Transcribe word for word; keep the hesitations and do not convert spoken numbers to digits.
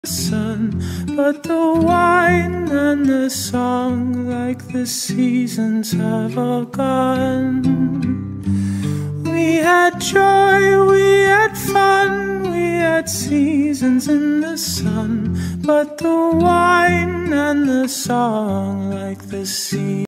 sun, but the wine and the song, like the seasons, have all gone. We had joy, we had fun, we had seasons in the sun, but the wine and the song, like the sea.